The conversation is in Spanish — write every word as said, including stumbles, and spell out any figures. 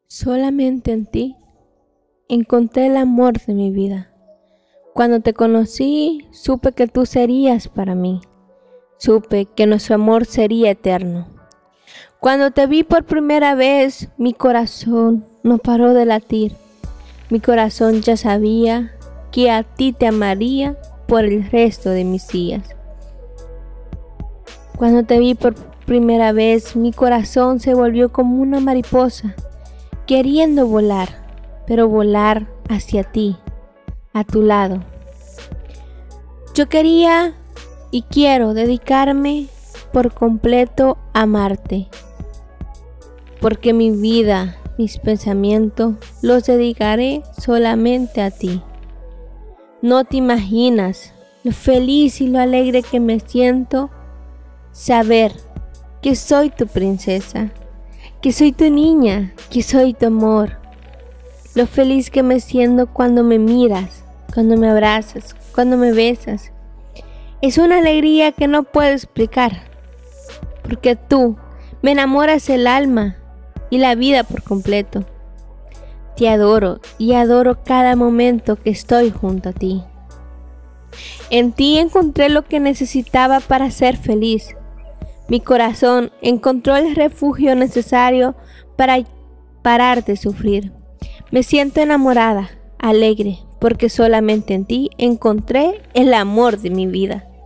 Solamente en ti encontré el amor de mi vida. Cuando te conocí, supe que tú serías para mí. Supe que nuestro amor sería eterno. Cuando te vi por primera vez, mi corazón no paró de latir. Mi corazón ya sabía que a ti te amaría por el resto de mis días. Cuando te vi por primera vez, mi corazón se volvió como una mariposa, queriendo volar, pero volar hacia ti, a tu lado. Yo quería y quiero dedicarme por completo a amarte, porque mi vida, mis pensamientos, los dedicaré solamente a ti. No te imaginas lo feliz y lo alegre que me siento saber que soy tu princesa, que soy tu niña, que soy tu amor. Lo feliz que me siento cuando me miras, cuando me abrazas, cuando me besas. Es una alegría que no puedo explicar, porque tú me enamoras el alma y la vida por completo. Te adoro y adoro cada momento que estoy junto a ti. En ti encontré lo que necesitaba para ser feliz. Mi corazón encontró el refugio necesario para parar de sufrir. Me siento enamorada, alegre, porque solamente en ti encontré el amor de mi vida.